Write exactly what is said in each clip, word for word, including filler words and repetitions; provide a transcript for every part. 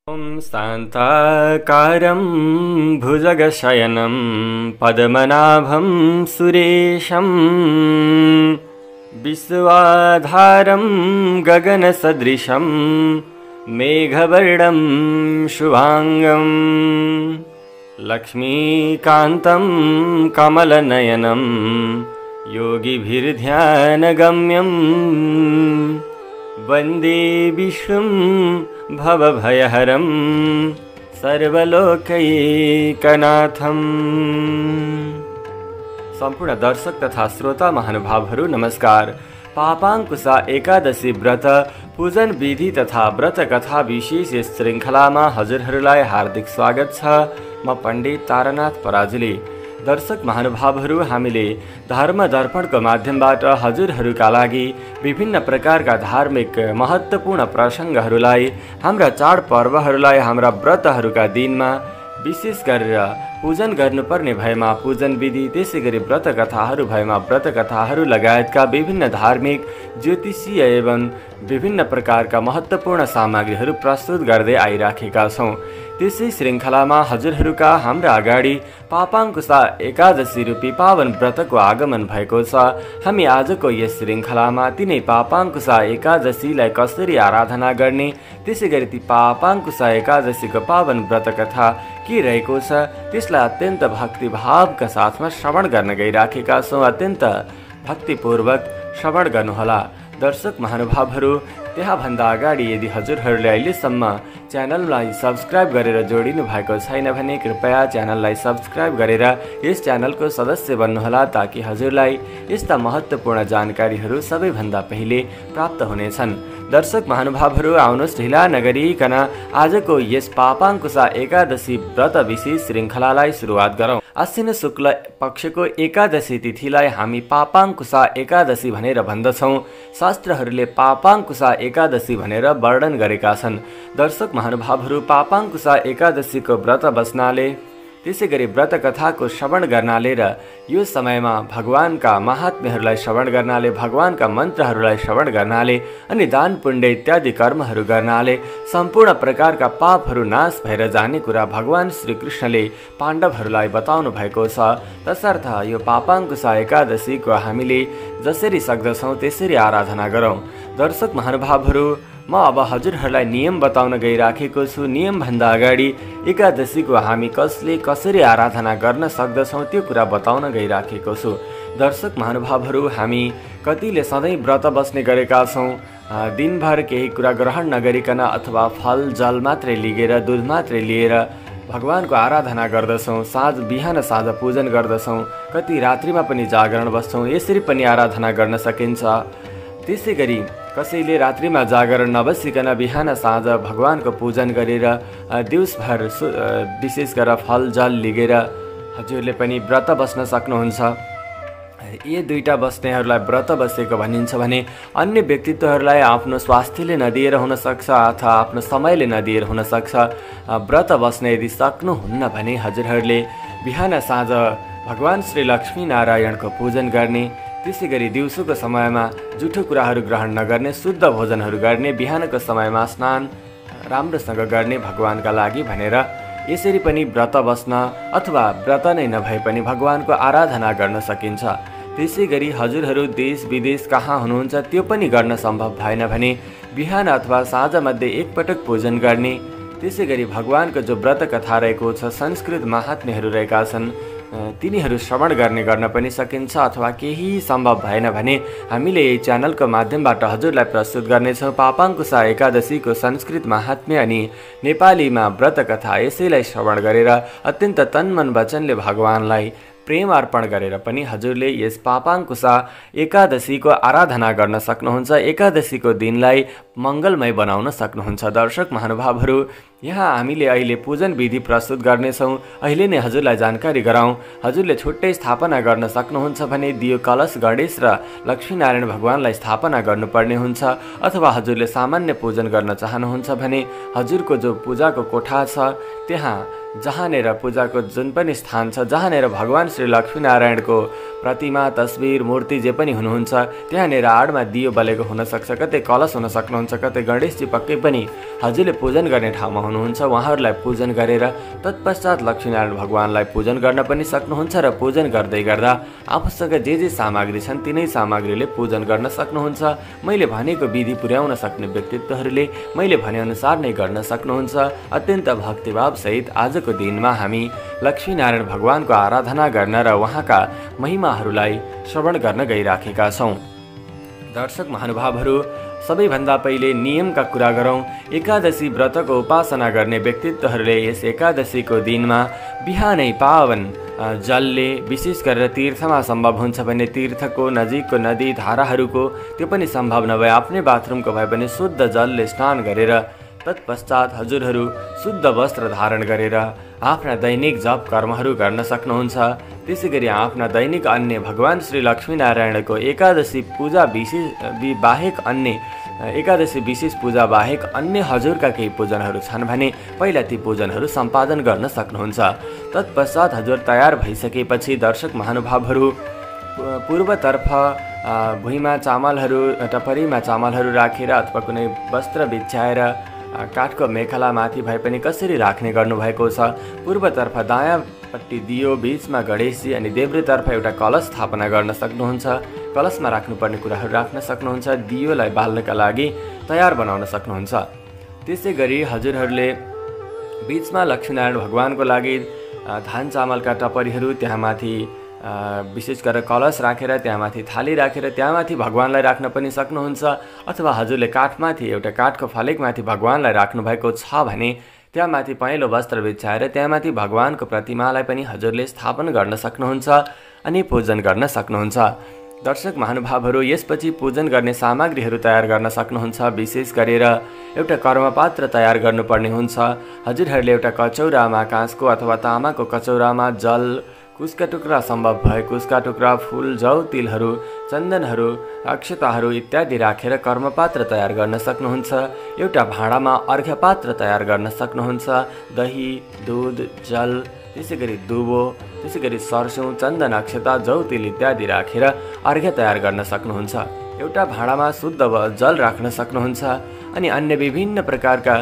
ॐ शान्ताकारं भुजगशयनं पद्मनाभं सुरेशं विश्वाधारं गगनसदृशं मेघवर्णं शुभांगं लक्ष्मीकान्तं कमलनयनं योगिभिर्ध्यानगम्यं वन्दे विष्णुं भवभयहरं सर्वलोकैकनाथं। सम्पूर्ण दर्शक तथा श्रोता महानुभावहरू नमस्कार। पापाङ्कुशा एकादशी व्रत पूजन विधि तथा व्रत कथा विशेष यस श्रृङ्खलामा हजुरहरूलाई हार्दिक स्वागत छ। म पण्डित तारानाथ पराजुली। दर्शक महानुभावहरू, हामीले धर्म दर्पणको माध्यमबाट हजुरहरूका लागि विभिन्न प्रकारका धार्मिक महत्त्वपूर्ण प्रसङ्गहरूलाई, हाम्रा चाडपर्वहरूलाई, हाम्रा व्रतहरूका दिनमा विशेष गरेर पूजन गर्नुपर्ने भएमा पूजन विधि, त्यसै गरी व्रत कथाहरू भएमा व्रत कथाहरू लगायतका विभिन्न धार्मिक, ज्योतिषीय एवं विभिन्न प्रकारका महत्त्वपूर्ण सामग्रीहरू प्रस्तुत गर्दै आइराखेका छौँ। त्यसै श्रृङ्खलामा हजुरहरूका हाम्रा अगाडि पापाङ्कुशा एकादशी रूपी पावन व्रतको आगमन भएको छ। हामी आजको यस श्रृङ्खलामा तिनै पापाङ्कुशा एकादशीलाई कसरी आराधना गर्ने, त्यसै गरी ती पापाङ्कुशा एकादशीको पावन व्रत कथा के रहेको छ त्यसलाई अत्यन्त भक्तिभावका साथमा श्रवण गर्न गइराखेका छौँ। अत्यन्त भक्तिपूर्वक श्रवण गर्नुहोला। दर्शक महानुभावहरू, त्यहाँभन्दा अगाडि यदि हजुरहरूले अहिलेसम्म च्यानललाई सब्सक्राइब गरेर जोडिनु भएको छैन भने कृपया च्यानललाई सब्सक्राइब गरेर यस च्यानलको सदस्य बन्नुहोला, ताकि हजुरलाई यस्ता महत्त्वपूर्ण जानकारीहरू सबैभन्दा पहिले प्राप्त हुनेछन्। दर्शक महानुभावहरू, आउनुहोस् ढिला नगरिकन आजको यस पापाङ्कुशा एकादशी व्रत विशेष श्रृङ्खलालाई सुरुवात गरौँ। आश्विन शुक्ल पक्षको एकादशी तिथिलाई हामी पापाङ्कुशा एकादशी भनेर भन्दछौँ। शास्त्रहरूले पापाङ्कुशा एकादशी भनेर वर्णन गरेका छन्। दर्शक महानुभावहरू, पापाङ्कुशा एकादशीको व्रत बस्नाले, त्यसै गरी व्रत कथाको श्रवण गर्नाले र यो समयमा भगवानका महात्म्यहरूलाई श्रवण गर्नाले, भगवानका मन्त्रहरूलाई श्रवण गर्नाले अनि दान पुण्य इत्यादि कर्महरू गर्नाले सम्पूर्ण प्रकारका पापहरू नाश भएर जाने कुरा भगवान श्रीकृष्णले पाण्डवहरूलाई बताउनु भएको छ। तसर्थ यो पापाङ्कुशा एकादशीको हामीले जसरी सक्दछौँ त्यसरी आराधना गरौँ। दर्शक महानुभावहरू, म अब हजुरहरूलाई नियम बताउन गइराखेको छु। नियमभन्दा अगाडि एकादशीको हामी कसले कसरी आराधना गर्न सक्दछौँ त्यो कुरा बताउन गइराखेको छु। दर्शक महानुभावहरू, हामी कतिले सधैँ व्रत बस्ने गरेका छौँ। दिनभर केही कुरा ग्रहण नगरिकन अथवा फल जल मात्रै लिएर, दुध मात्रै लिएर भगवानको आराधना गर्दछौँ। साँझ बिहान साँझ पूजन गर्दछौँ। कति रात्रिमा पनि जागरण बस्छौँ। यसरी पनि आराधना गर्न सकिन्छ। त्यसै गरी कसैले रात्रिमा जागरण नबसिकन बिहान साँझ भगवानको पूजन गरेर दिउँसभर विशेष गरेर फल जल लिएर हजुरले पनि व्रत बस्न सक्नुहुन्छ। यी दुईटा बस्नेहरूलाई व्रत बसेको भनिन्छ भने अन्य व्यक्तित्वहरूलाई आफ्नो स्वास्थ्यले नदिएर हुनसक्छ अथवा आफ्नो समयले नदिएर हुनसक्छ। व्रत बस्न यदि सक्नुहुन्न भने हजुरहरूले बिहान साँझ भगवान श्री लक्ष्मीनारायणको पूजन गर्ने, त्यसै गरी दिउँसोको समयमा जुठो कुराहरू ग्रहण नगर्ने, शुद्ध भोजनहरू गर्ने, बिहानको समयमा स्नान राम्रोसँग गर्ने भगवानका लागि भनेर यसरी पनि व्रत बस्न अथवा व्रत नै नभए पनि भगवानको आराधना गर्न सकिन्छ। त्यसै गरी हजुरहरू देश विदेश कहाँ हुनुहुन्छ त्यो पनि गर्न सम्भव भएन भने बिहान अथवा साँझमध्ये एकपटक पूजन गर्ने, त्यसै गरी भगवानको जो व्रत कथा रहेको छ, संस्कृत महात्म्यहरू रहेका छन्, तिनीहरू श्रवण गर्ने गर्न पनि सकिन्छ। अथवा केही सम्भव भएन भने हामीले यही च्यानलको माध्यमबाट हजुरलाई प्रस्तुत गर्नेछौँ पापाङ्कुशा एकादशीको संस्कृत महात्म्य अनि नेपालीमा व्रत कथा। यसैलाई श्रवण गरेर अत्यन्त तन्मन वचनले भगवानलाई प्रेम अर्पण गरेर पनि हजुरले यस पापाङ्कुशा एकादशीको आराधना गर्न सक्नुहुन्छ। एकादशीको दिनलाई मङ्गलमय बनाउन सक्नुहुन्छ। दर्शक महानुभावहरू, यहाँ हामीले अहिले पूजन विधि प्रस्तुत गर्नेछौँ। अहिले नै हजुरलाई जानकारी गराउँ। हजुरले छुट्टै स्थापना गर्न सक्नुहुन्छ भने दियो कलश गणेश र लक्ष्मीनारायण भगवानलाई स्थापना गर्नुपर्ने हुन्छ। अथवा हजुरले सामान्य पूजन गर्न चाहनुहुन्छ भने हजुरको जो पूजाको कोठा छ त्यहाँ जहाँनेर पूजाको जुन पनि स्थान छ, जहाँनेर भगवान श्री लक्ष्मीनारायणको प्रतिमा, तस्बिर, मूर्ति जे पनि हुनुहुन्छ त्यहाँनेर आडमा दियो बलेको हुनसक्छ, कतै कलश हुन सक्नुहुन्छ, कतै गणेशजी पक्कै पनि हजुरले पूजन गर्ने ठाउँमा हुनुहुन्छ उहाँहरूलाई पूजन गरेर तत्पश्चात लक्ष्मीनारायण भगवानलाई पूजन गर्न पनि सक्नुहुन्छ र पूजन गर्दै गर्दा आफूसँग जे जे सामग्री छन् तिनै सामग्रीले पूजन गर्न सक्नुहुन्छ। मैले भनेको विधि पुर्याउन सक्ने व्यक्तित्वहरूले मैले भनेअनुसार नै गर्न सक्नुहुन्छ। अत्यन्त भक्तिभावसहित आजको दिनमा हामी लक्ष्मीनारायण भगवानको आराधना गर्न र उहाँका महिमाहरूलाई श्रवण गर्न गइराखेका छौँ। दर्शक महानुभावहरू, सबैभन्दा पहिले नियमका कुरा गरौँ। एकादशी व्रतको उपासना गर्ने व्यक्तित्वहरूले यस एकादशीको दिनमा बिहानै पावन जलले, विशेष गरेर तीर्थमा सम्भव हुन्छ भने तीर्थको नजिकको नदी धाराहरूको, त्यो पनि सम्भव नभए आफ्नै बाथरुमको भए पनि शुद्ध जलले स्नान गरेर तत्पश्चात हजुरहरू शुद्ध वस्त्र धारण गरेर आफ्ना दैनिक जप कर्महरू गर्न सक्नुहुन्छ। त्यसै गरी आफ्ना दैनिक अन्य भगवान श्री लक्ष्मीनारायणको एकादशी पूजा विशेष बाहेक अन्य एकादशी विशेष पूजा बाहेक अन्य हजुरका केही पूजनहरू छन् भने पहिला ती पूजनहरू सम्पादन गर्न सक्नुहुन्छ। तत्पश्चात हजुर तयार भइसकेपछि दर्शक महानुभावहरू पूर्वतर्फ भुइँमा चामलहरू, टपरीमा चामलहरू राखेर अथवा कुनै वस्त्र बिछ्याएर काठको मेखला माथि भए पनि कसरी राख्ने गर्नुभएको छ। पूर्वतर्फ दायाँपट्टि दियो, बीचमा गणेशजी अनि देब्रेतर्फ एउटा कलश स्थापना गर्न सक्नुहुन्छ। कलशमा राख्नुपर्ने कुराहरू राख्न सक्नुहुन्छ। दियोलाई बाल्नका लागि तयार बनाउन सक्नुहुन्छ। त्यसै गरी हजुरहरूले बीचमा लक्ष्मीनारायण भगवानको लागि धान चामलका टपरीहरू, त्यहाँ माथि विशेष गरेर कलश राखेर त्यहाँ माथि थाली राखेर त्यहाँ माथि भगवानलाई राख्न पनि सक्नुहुन्छ। अथवा हजुरले काठमाथि एउटा काठको फलेकमाथि भगवानलाई राख्नुभएको छ भने त्यहाँ माथि पहेँलो वस्त्र बिछ्याएर त्यहाँ माथि भगवानको प्रतिमालाई पनि हजुरले स्थापना गर्न सक्नुहुन्छ अनि पूजन गर्न सक्नुहुन्छ। दर्शक महानुभावहरू, यसपछि पूजन गर्ने सामग्रीहरू तयार गर्न सक्नुहुन्छ। विशेष गरेर एउटा कर्मपात्र तयार गर्नुपर्ने हुन्छ। हजुरहरूले एउटा कचौरामा, काँसको अथवा तामाको कचौरामा जल, कुसका टुक्रा, सम्भव भए कुसका टुक्रा, फुल, जौ, तिलहरू, चन्दनहरू, अक्षताहरू इत्यादि राखेर कर्मपात्र तयार गर्न सक्नुहुन्छ। एउटा भाँडामा अर्घ्यपात्र तयार गर्न सक्नुहुन्छ। दही, दुध, जल, त्यसै गरी दुबो, त्यसै गरी सर्स्यौँ, चन्दन, अक्षता, जौ, तिल इत्यादि राखेर अर्घ्य तयार गर्न सक्नुहुन्छ। एउटा भाँडामा शुद्ध जल राख्न सक्नुहुन्छ अनि अन्य विभिन्न प्रकारका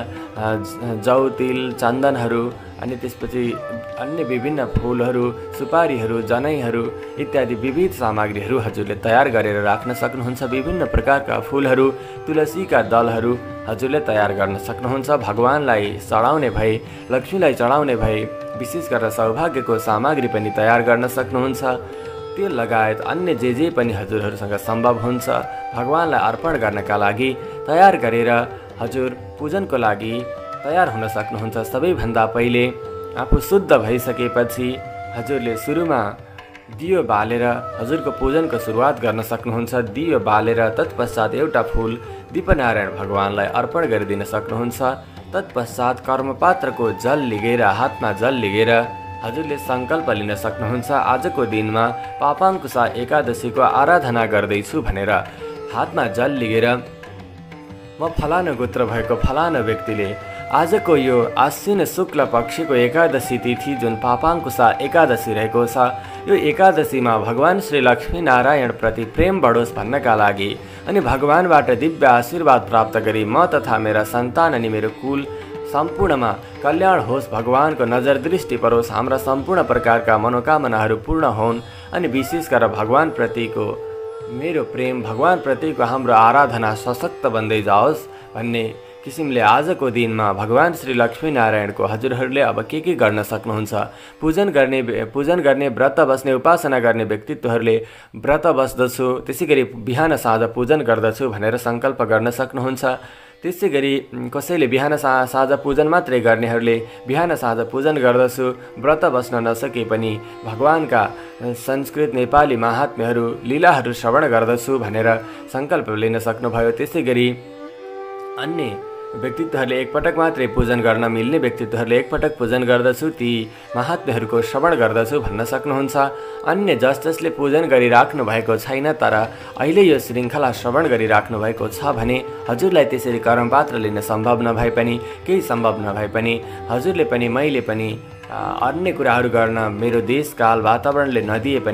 जौ, तिल, चन्दनहरू अनि त्यसपछि अन्य विभिन्न फुलहरू, सुपारीहरू, जनैहरू इत्यादि विविध सामग्रीहरू हजुरले तयार गरेर राख्न सक्नुहुन्छ। विभिन्न प्रकारका फुलहरू, तुलसीका दलहरू हजुरले तयार गर्न सक्नुहुन्छ। भगवानलाई चढाउने भए, लक्ष्मीलाई चढाउने भए विशेष गरेर सौभाग्यको सामग्री पनि तयार गर्न सक्नुहुन्छ। त्यो लगायत अन्य जे जे पनि हजुरहरूसँग सम्भव हुन्छ भगवानलाई अर्पण गर्नका लागि तयार गरेर हजुर पूजनको लागि तयार हुन सक्नुहुन्छ। सबैभन्दा पहिले आफू शुद्ध भइसकेपछि हजुरले सुरुमा दियो बालेर हजुरको पूजनको सुरुवात गर्न सक्नुहुन्छ। दियो बालेर तत्पश्चात एउटा फुल दीपनारायण भगवानलाई अर्पण गरिदिन सक्नुहुन्छ। तत्पश्चात कर्मपात्रको जल लिगेर, हातमा जल लिगेर हजुरले सङ्कल्प लिन सक्नुहुन्छ। आजको दिनमा पापाङ्कुशा एकादशीको आराधना गर्दैछु भनेर हातमा जल लिगेर म फलानु गोत्र भएको फलानु व्यक्तिले आजको यो आश्विन शुक्ल पक्षको एकादशी तिथि जुन पापाङ्कुशा एकादशी रहेको छ, यो एकादशीमा भगवान श्री लक्ष्मीनारायण प्रति प्रेम बढोस् भन्नका लागि अनि भगवानबाट दिव्य आशीर्वाद प्राप्त गरी म तथा मेरा सन्तान अनि मेरो कुल सम्पूर्णमा कल्याण होस्, भगवानको नजर दृष्टि परोस्, हाम्रा सम्पूर्ण प्रकारका मनोकामनाहरू पूर्ण होन् अनि विशेष गरेर भगवान प्रतिको मेरो प्रेम, भगवान प्रतिको हाम्रो आराधना सशक्त बन्दै जाओस् भन्ने किसिमले आजको दिनमा भगवान श्री लक्ष्मीनारायणको हजुरहरूले अब के के गर्न सक्नुहुन्छ। पूजन गर्ने पूजन गर्ने व्रत बस्ने उपासना गर्ने व्यक्तित्वहरूले व्रत बस्दछु, त्यसै गरी बिहान साँझ पूजन गर्दछु भनेर सङ्कल्प गर्न सक्नुहुन्छ। त्यसै गरी कसैले बिहान सा साँझ पूजन मात्रै गर्नेहरूले बिहान साँझ पूजन गर्दछु, व्रत बस्न नसके पनि भगवानका संस्कृत नेपाली महात्म्यहरू, लीलाहरू श्रवण गर्दछु भनेर सङ्कल्प लिन सक्नुभयो। त्यसै गरी अन्य व्यक्तित्वहरूले एकपटक मात्रै पूजन गर्न मिल्ने व्यक्तित्वहरूले एकपटक पूजन गर्दछु, ती महात्म्यहरूको श्रवण गर्दछु भन्न सक्नुहुन्छ। अन्य जस जसले पूजन गरिराख्नु भएको छैन तर अहिले यो श्रृङ्खला श्रवण गरिराख्नु भएको छ भने हजुरलाई त्यसरी कर्मपात्र लिन सम्भव नभए पनि, केही सम्भव नभए पनि हजुरले पनि मैले पनि अन्य कुराहरू गर्न मेरो देश काल वातावरणले नदिए पनि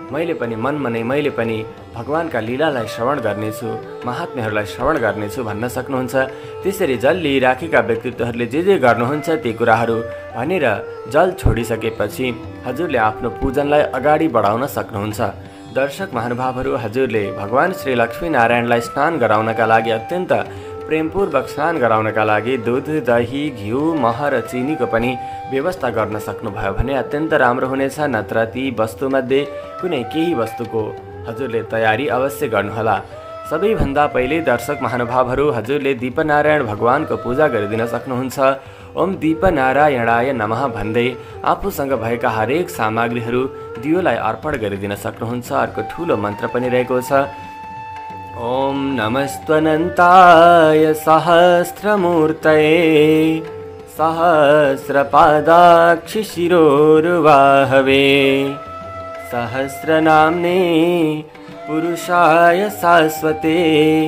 मैले पनि मनमा नै मैले पनि भगवानका लीलालाई श्रवण गर्नेछु, महात्म्यहरूलाई श्रवण गर्नेछु भन्न सक्नुहुन्छ। त्यसरी जल लिइराखेका व्यक्तित्वहरूले जे जे गर्नुहुन्छ ती कुराहरू भनेर जल छोडिसकेपछि हजुरले आफ्नो पूजनलाई अगाडि बढाउन सक्नुहुन्छ। दर्शक महानुभावहरू, हजुरले भगवान श्री लक्ष्मीनारायणलाई स्नान गराउनका लागि अत्यन्त प्रेमपूर्वक स्नान गराउनका लागि दुध, दही, घिउ, मह र चिनीको पनि व्यवस्था गर्न सक्नुभयो भने अत्यन्त राम्रो हुनेछ। नत्र ती वस्तुमध्ये कुनै केही वस्तुको हजुरले तयारी अवश्य गर्नुहोला। सबैभन्दा पहिले दर्शक महानुभावहरू, हजुरले दीपनारायण भगवानको पूजा गरिदिन सक्नुहुन्छ। ओम दीपनारायणाय नमः भन्दै आफूसँग भएका हरेक सामग्रीहरू दियोलाई अर्पण गरिदिन सक्नुहुन्छ। अर्को ठुलो मन्त्र पनि रहेको छ, ओम नमस्त्वनन्ताय सहस्रमूर्तये सहस्रपादाक्षि शिरोरुवाहवे सहस्रनाम्ने पुरुषाय शाश्वते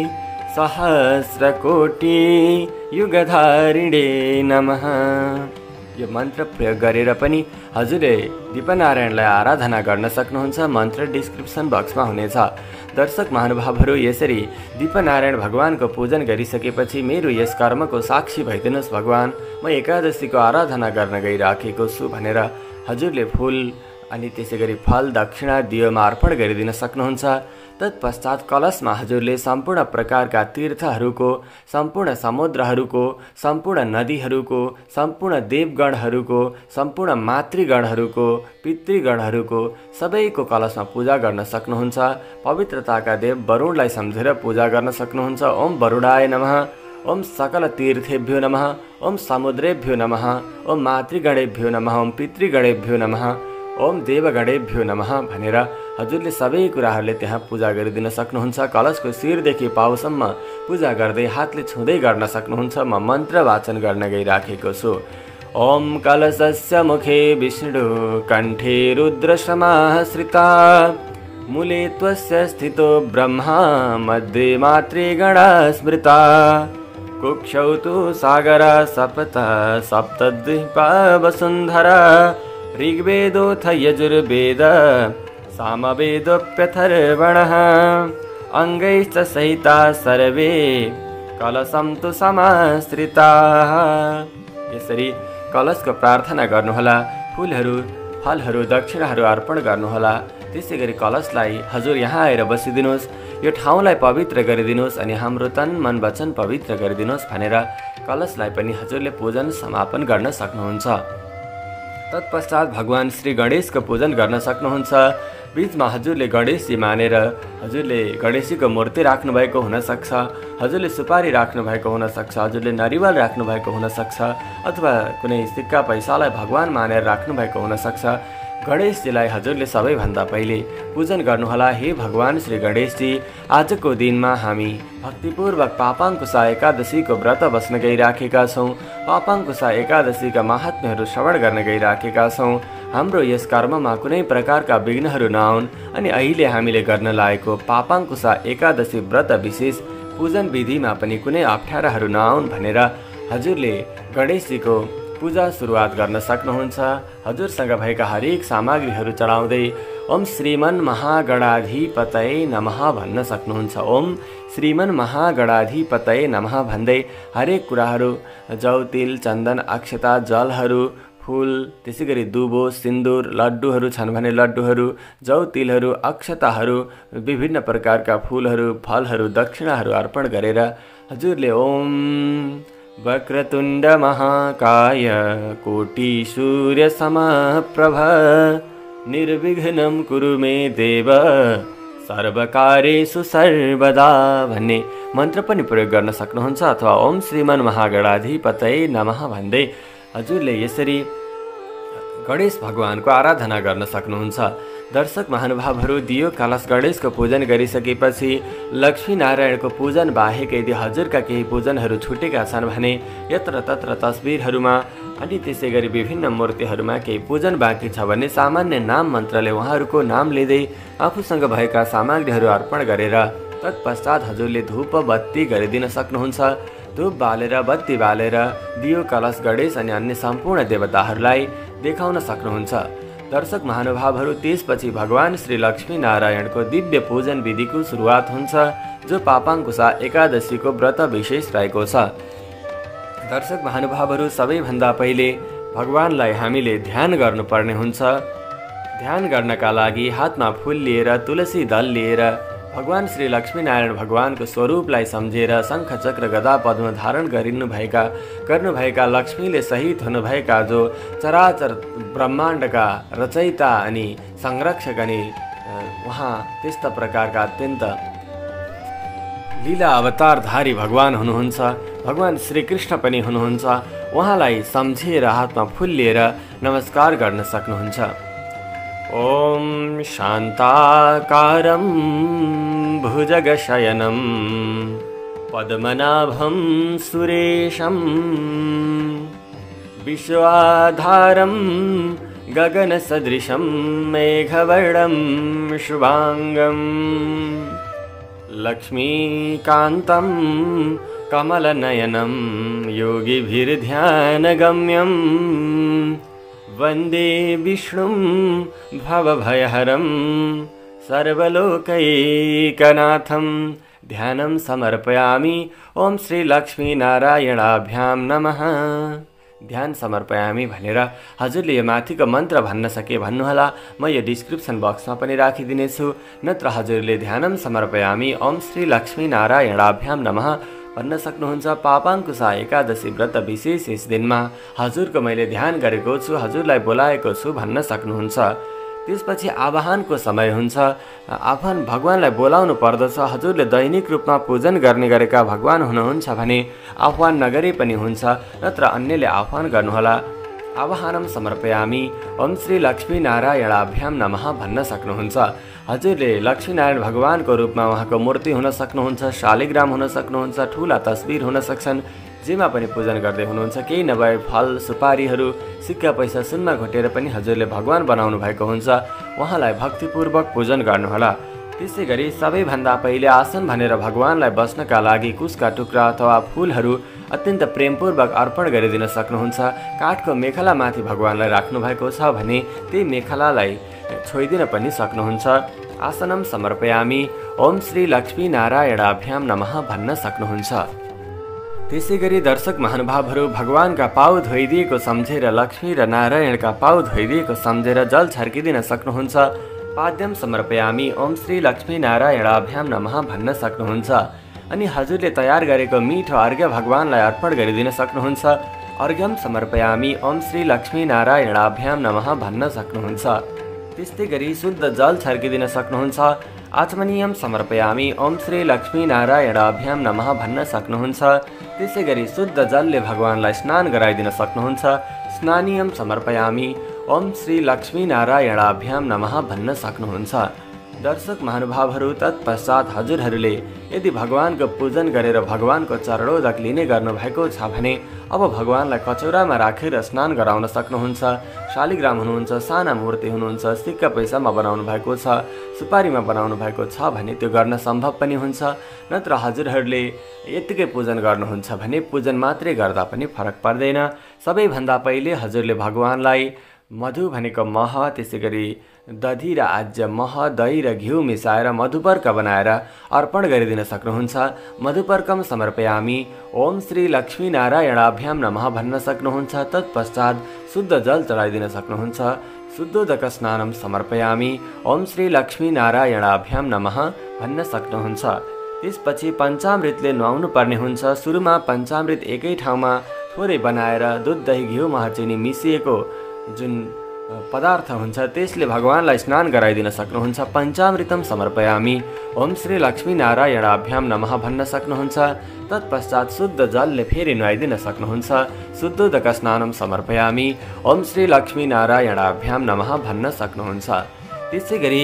सहस्रकोटि युगधारिणे नमः। यो मन्त्र प्रयोग गरेर पनि हजुरले दीपनारायणलाई आराधना गर्न सक्नुहुन्छ। मन्त्र डिस्क्रिप्सन बक्समा हुनेछ। दर्शक महानुभावहरू, यसरी दीपनारायण भगवानको पूजन गरिसकेपछि मेरो यस कर्मको साक्षी भइदिनुहोस् भगवान, म एकादशीको आराधना गर्न गइराखेको छु भनेर हजुरले फुल अनि त्यसै गरी फल दक्षिणा दियोमा अर्पण गरिदिन सक्नुहुन्छ। तत्पश्चात कलशमा हजुरले सम्पूर्ण प्रकारका तीर्थहरूको, सम्पूर्ण समुद्रहरूको, सम्पूर्ण नदीहरूको, सम्पूर्ण देवगणहरूको, सम्पूर्ण मातृगणहरूको, पितृगणहरूको सबैको कलशमा पूजा गर्न सक्नुहुन्छ। पवित्रताका देव वरुणलाई सम्झेर पूजा गर्न सक्नुहुन्छ। ओम वरुणाय नमः, ओम सकल तीर्थेभ्यो नमः, ओम समुद्रेभ्यो नमः, ओम मातृगणेभ्यो नमः, ओम पितृगणेभ्यो नमः, ओम देवगणेभ्यो नमः भनेर हजुरले सबै कुराहरूले त्यहाँ पूजा गरिदिन सक्नुहुन्छ। कलशको शिरदेखि पाउसम्म पूजा गर्दै हातले छुँदै गर्न सक्नुहुन्छ। म मन्त्र वाचन गर्न गइराखेको छु। ओम कलशस्य मुखे विष्णु कण्ठे रुद्रसमाश्रिता मूले त्वस्य स्थितो ब्रह्मा मध्ये मातृगणा स्मृता कुक्षौ तु सागर सप्त सप्तद्वीपा वसुन्धरा ऋग्वेदोऽथ यजुर्वेद सामवेदोऽप्यथर्वणः अङ्गैश्च सहिता सर्वे कलशं तु समाश्रिताः। यसरी कलशको प्रार्थना गर्नुहोला। फुलहरू, फलहरू, दक्षिणाहरू अर्पण गर्नुहोला। त्यसै गरी कलशलाई हजुर यहाँ आएर बसिदिनुहोस्, यो ठाउँलाई पवित्र गरिदिनुहोस् अनि हाम्रो तन मन वचन पवित्र गरिदिनुहोस् भनेर कलशलाई पनि हजुरले पूजन समापन गर्न सक्नुहुन्छ। तत्पश्चात भगवान श्री गणेशको पूजन गर्न सक्नुहुन्छ। बीचमा हजुरले गणेशजी मानेर हजुरले गणेशजीको मूर्ति राख्नुभएको हुनसक्छ, हजुरले सुपारी राख्नुभएको हुनसक्छ, हजुरले नरिवल राख्नुभएको हुनसक्छ अथवा कुनै सिक्का पैसालाई भगवान मानेर राख्नुभएको हुनसक्छ। गणेशजीलाई हजुरले सबैभन्दा पहिले पूजन गर्नुहोला। हे भगवान श्री गणेशजी, आजको दिनमा हामी भक्तिपूर्वक पापाङ्कुशा एकादशीको व्रत बस्न गइराखेका छौँ। पापाङ्कुशा एकादशीका महात्म्यहरू श्रवण गर्न गइराखेका छौँ। हाम्रो यस कर्ममा कुनै प्रकारका विघ्नहरू नआउन् अनि अहिले हामीले गर्न लागेको पापाङ्कुशा एकादशी व्रत विशेष पूजन विधिमा पनि कुनै अप्ठ्याराहरू नआउन् भनेर हजुरले गणेशजीको पूजा सुरुवात गर्न सक्नुहुन्छ। हजुरसँग भएका हरेक सामग्रीहरू चढाउँदै ओम श्रीमन महागणाधिपतये नमः भन्न सक्नुहुन्छ। ओम श्रीमन महागणाधिपतये नमः भन्दै हरेक कुराहरू जौ, तिल, चन्दन, अक्षता, जलहरू, फुल, त्यसै गरी दुबो, सिन्दुर, लड्डुहरू छन् भने लड्डुहरू, जौ, तिलहरू, अक्षताहरू, विभिन्न प्रकारका फुलहरू, फलहरू, दक्षिणाहरू अर्पण गरेर हजुरले ओम वक्रतुण्ड महाकाय कोटि सूर्य समप्रभ निर्विघ्नं कुरु मे देव सर्वकार्येषु सर्वदा भन्ने मन्त्र पनि प्रयोग गर्न सक्नुहुन्छ। अथवा ओम श्रीमन महागणाधिपतये नमः भन्दै हजुरले यसरी गणेश भगवानको आराधना गर्न सक्नुहुन्छ। दर्शक महानुभावहरू, दियो कलश गणेशको पूजन गरिसकेपछि लक्ष्मीनारायणको पूजन बाहेक यदि हजुरका केही पूजनहरू छुटेका छन् भने यत्र तत्र तस्बिरहरूमा अनि त्यसै गरी विभिन्न मूर्तिहरूमा केही पूजन बाँकी छ भने सामान्य नाम मन्त्रले उहाँहरूको नाम लिँदै आफूसँग भएका सामग्रीहरू अर्पण गरेर तत्पश्चात हजुरले धूप बत्ती गरिदिन सक्नुहुन्छ। धूप बालेर बत्ती बालेर दियो कलश गणेश अनि अन्य सम्पूर्ण देवताहरूलाई देखाउन सक्नुहुन्छ। दर्शक महानुभावहरू त्यसपछि भगवान श्री लक्ष्मी नारायणको दिव्य पूजन विधिको सुरुवात हुन्छ, जो पापाङ्कुशा एकादशीको व्रत विशेष रहेको छ। दर्शक महानुभावहरू, सबैभन्दा पहिले भगवानलाई हामीले ध्यान गर्नुपर्ने हुन्छ। ध्यान गर्नका लागि हातमा फूल लिएर तुलसी दल लिएर भगवान श्री लक्ष्मीनारायण भगवानको स्वरूपलाई सम्झेर शङ्ख चक्र गदा पद्म धारण गरिनुभएका गर्नुभएका लक्ष्मीले सहित हुनुभएका जो चराचर ब्रह्माण्डका रचयिता अनि संरक्षक अनि उहाँ त्यस्ता प्रकारका अत्यन्त लीला अवतारधारी भगवान हुनुहुन्छ, भगवान श्रीकृष्ण पनि हुनुहुन्छ। उहाँलाई सम्झेर हातमा फूल लिएर नमस्कार गर्न सक्नुहुन्छ। ओम शान्ताकारं भुजगशयनं पद्मनाभं सुरेशं विश्वाधारं गगनसदृशं मेघवर्णं शुभांगं लक्ष्मीकान्तं कमलनयनं योगिभिर्ध्यानगम्यं वन्दे विष्णुं भवभयहरं सर्वलोकैकनाथं ध्यानं समर्पयामि। ओम श्री लक्ष्मीनारायणाभ्यां नमः। ध्यान समर्पयामी भनेर हजुरले यो माथिको मन्त्र भन्न सके भन्नुहोला, म यो डिस्क्रिप्सन बक्समा पनि राखिदिनेछु। नत्र हजुरले ध्यानम समर्पयामी ओम श्री लक्ष्मीनारायणाभ्यां नमः भन्न सक्नुहुन्छ। पापाङ्कुशा एकादशी व्रत विशेष यस दिनमा हजुरको मैले ध्यान गरेको छु, हजुरलाई बोलाएको छु भन्न सक्नुहुन्छ। त्यसपछि आवाहनको समय हुन्छ। आह्वान भगवानलाई बोलाउनु पर्दछ। हजुरले दैनिक रूपमा पूजन गर्ने गरेका भगवान हुनुहुन्छ भने आह्वान नगरे पनि हुन्छ, नत्र अन्यले आह्वान गर्नुहोला। आवाहनम समर्पयामी ओम श्री लक्ष्मीनारायणाभ्यां नमः भन्न सक्नुहुन्छ। हजुरले लक्ष्मीनारायण भगवानको रूपमा उहाँको मूर्ति हुन सक्नुहुन्छ, शालिग्राम हुन सक्नुहुन्छ, ठुला तस्बिर हुन सक्छन्, जेमा पनि पूजन गर्दै हुनुहुन्छ। केही नभए फल सुपारीहरू सिक्का पैसा सुनमा घोटेर पनि हजुरले भगवान बनाउनु भएको हुन्छ, उहाँलाई भक्तिपूर्वक पूजन गर्नुहोला। त्यसै गरी सबैभन्दा पहिले आसन भनेर भगवानलाई बस्नका लागि कुशका टुक्रा अथवा फूलहरू अत्यन्त प्रेमपूर्वक अर्पण गरिदिन सक्नुहुन्छ। काठको मेखलामाथि भगवानलाई राख्नु भएको छ भने त्यही मेखलालाई छोइदिन पनि सक्नुहुन्छ। आसनम समर्पयामी ओम श्री लक्ष्मीनारायणाभ्यां नमः भन्न सक्नुहुन्छ। त्यसै गरी दर्शक महानुभावहरू, भगवानका पाउ धोइदिएको सम्झेर लक्ष्मी र नारायणका पाउ धोइदिएको सम्झेर जल छर्किदिन सक्नुहुन्छ। पाद्यम समर्पयामी ओम श्री लक्ष्मीनारायणाभ्यां नमः भन्न सक्नुहुन्छ। अनि हजुरले तयार गरेको मिठो अर्घ्य भगवानलाई अर्पण गरिदिन सक्नुहुन्छ। अर्घ्यम समर्पयामी ओम श्री लक्ष्मीनारायणाभ्यां नमः भन्न सक्नुहुन्छ। त्यस्तै गरी शुद्ध जल छर्किदिन सक्नुहुन्छ। आचमनीयम समर्पयामी ओम श्री लक्ष्मीनारायणाभ्यां नमः भन्न सक्नुहुन्छ। त्यसै गरी शुद्ध जलले भगवानलाई स्नान गराइदिन सक्नुहुन्छ। स्नानीयम समर्पयामी ओम श्री लक्ष्मीनारायणाभ्यां नमः भन्न सक्नुहुन्छ। दर्शक महानुभावहरू, तत्पश्चात हजुरहरूले यदि भगवानको पूजन गरेर भगवानको चरणोदक लिने गर्नुभएको छ भने अब भगवानलाई कचौरामा राखेर स्नान गराउन सक्नुहुन्छ। शालिग्राम हुनुहुन्छ, साना मूर्ति हुनुहुन्छ, सिक्का पैसामा बनाउनु भएको छ, सुपारीमा बनाउनु भएको छ भने त्यो गर्न सम्भव पनि हुन्छ। नत्र हजुरहरूले यत्तिकै पूजन गर्नुहुन्छ भने पूजन मात्रै गर्दा पनि फरक पर्दैन। सबैभन्दा पहिले हजुरले भगवानलाई मधु भनेको मह, त्यसै गरी दधी र आज्य, मह, दही र घिउ मिसाएर मधुपर्क बनाएर अर्पण गरिदिन सक्नुहुन्छ। मधुपर्कम समर्पयामी ओम श्री लक्ष्मीनारायणाभ्यां नमः भन्न सक्नुहुन्छ। तत्पश्चात शुद्ध जल चढाइदिन सक्नुहुन्छ। शुद्धोदक स्नानम समर्पयामी ओम श्री लक्ष्मीनारायणाभ्यां नमः भन्न सक्नुहुन्छ। त्यसपछि पञ्चामृतले नुहाउनु पर्ने हुन्छ। सुरुमा पञ्चामृत एकै ठाउँमा थोरै बनाएर दुध दही घिउ मह चिनी मिसिएको जुन पदार्थ हुन्छ त्यसले भगवानलाई स्नान गराइदिन सक्नुहुन्छ। पञ्चामृतम समर्पयामी ओम श्री लक्ष्मीनारायणाभ्यां नमः भन्न सक्नुहुन्छ। तत्पश्चात शुद्ध जलले फेरि नुहाइदिन सक्नुहुन्छ। शुद्धोदक स्नानम समर्पयामी ओम श्री लक्ष्मीनारायणाभ्यां नमः भन्न सक्नुहुन्छ। त्यसै गरी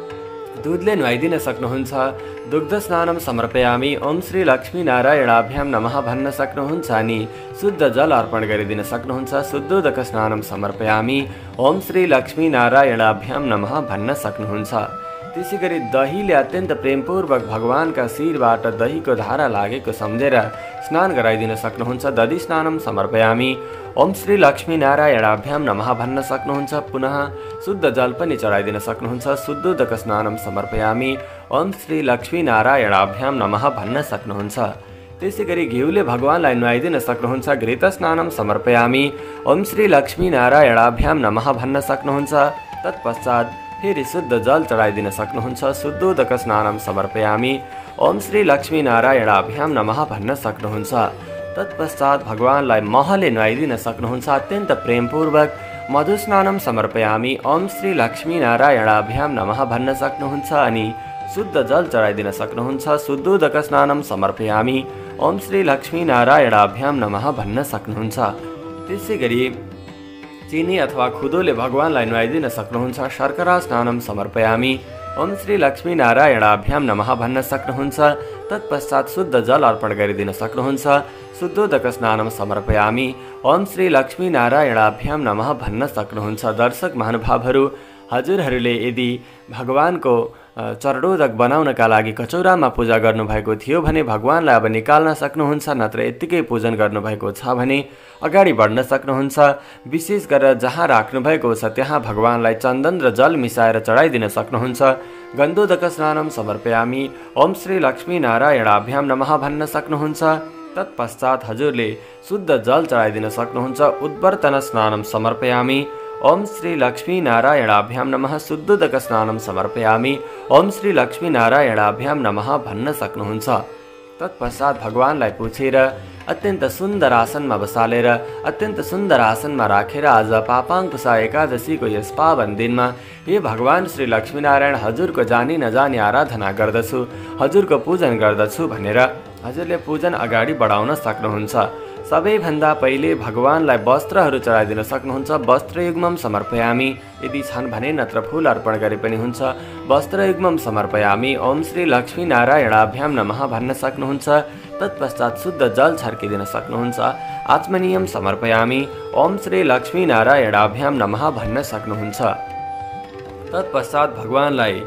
दुधले नुहाइदिन सक्नुहुन्छ। दुग्ध स्नानम समर्पयामी ओम श्री लक्ष्मीनारायणाभ्यां नमः भन्न सक्नुहुन्छ। अनि शुद्ध जल अर्पण गरिदिन सक्नुहुन्छ। शुद्धोदक स्नानम समर्पयामी ओम श्री लक्ष्मीनारायणाभ्यां नमः भन्न सक्नुहुन्छ। त्यसै गरी दहीले अत्यन्त प्रेमपूर्वक भगवानका शिरबाट दहीको धारा लागेको सम्झेर स्नान गराइदिन सक्नुहुन्छ। दधी स्नानम समर्पयामी ओम श्री लक्ष्मी नारायणाभ्याम नमः भन्न सक्नुहुन्छ। पुनः शुद्ध जल पनि चढाइदिन सक्नुहुन्छ। शुद्धोदक स्नानम समर्पयामी ओम श्री लक्ष्मी नारायणाभ्याम नमः भन्न सक्नुहुन्छ। त्यसै गरी घिउले भगवानलाई नुहाइदिन सक्नुहुन्छ। घृत स्नानम समर्पयामी ओम श्री लक्ष्मी नारायणाभ्याम नमः भन्न सक्नुहुन्छ। तत्पश्चात फेरि शुद्ध जल चढाइदिन सक्नुहुन्छ। शुद्धोदक स्नानम समर्पयामी ओम श्री लक्ष्मी नारायणाभ्याम नमः भन्न सक्नुहुन्छ। तत्पश्चात भगवानलाई महले नुहाइदिन सक्नुहुन्छ। अत्यन्त प्रेमपूर्वक मधु स्नानम समर्पयामी ओम श्री लक्ष्मी नारायणाभ्याम नमः भन्न सक्नुहुन्छ अनि शुद्ध जल चढाइदिन सक्नुहुन्छ। शुद्धोदक स्नानम समर्पयामी ओम श्री लक्ष्मी नारायणाभ्याम नमः भन्न सक्नुहुन्छ। त्यसै गरी चिनी अथवा खुदोले भगवानलाई नुहाइदिन सक्नुहुन्छ। शर्करा स्नानम समर्पयामी ओम श्री लक्ष्मी नारायणाभ्याम नमः भन्न सक्नुहुन्छ। तत्पश्चात शुद्ध जल अर्पण गरिदिन सक्नुहुन्छ। शुद्धोदक स्नानम समर्पयामी ओम श्री लक्ष्मी नारायणाभ्याम नमः भन्न सक्नुहुन्छ। दर्शक महानुभावहरू, हजुरहरूले यदि भगवानको चरणोदक बनाउनका लागि कचौरामा पूजा गर्नुभएको थियो भने भगवानलाई अब निकाल्न सक्नुहुन्छ। नत्र यत्तिकै पूजन गर्नुभएको छ भने अगाडि बढ्न सक्नुहुन्छ। विशेष गरेर जहाँ राख्नुभएको छ त्यहाँ भगवानलाई चन्दन र जल मिसाएर चढाइदिन सक्नुहुन्छ। गन्धोदक स्नानम समर्पयामी ओम श्री लक्ष्मी नारायणाभ्याम नमः भन्न सक्नुहुन्छ। तत्पश्चात हजुरले शुद्ध जल चढाइदिन सक्नुहुन्छ। उद्वर्तन स्नानम समर्पयामी ओम श्री लक्ष्मी नारायणाभ्याम नमः। शुद्धोदक स्नानम समर्पयामी ओम श्री लक्ष्मी नारायणाभ्याम नमः भन्न सक्नुहुन्छ। तत्पश्चात भगवानलाई पुछेर अत्यन्त सुन्दर आसनमा बसालेर अत्यन्त सुन्दर आसनमा राखेर आज पापाङ्कुशा एकादशीको यस पावन दिनमा हे भगवान श्री लक्ष्मीनारायण, हजुरको जानी नजानी आराधना गर्दछु, हजुरको पूजन गर्दछु भनेर हजुरले पूजन अगाडि बढाउन सक्नुहुन्छ। सबैभन्दा पहिले भगवानलाई वस्त्रहरू चढाइदिन सक्नुहुन्छ। वस्त्रयुग्मम समर्पयामी यदि छन् भने, नत्र फूल अर्पण गरे पनि हुन्छ। वस्त्रयुग्मम समर्पयामी ओम श्री लक्ष्मी नारायणाभ्याम नमः भन्न सक्नुहुन्छ। तत्पश्चात शुद्ध जल छर्किदिन सक्नुहुन्छ। आत्मनियम समर्पयामी ओम श्री लक्ष्मी नारायणाभ्याम नमः भन्न सक्नुहुन्छ। तत्पश्चात भगवानलाई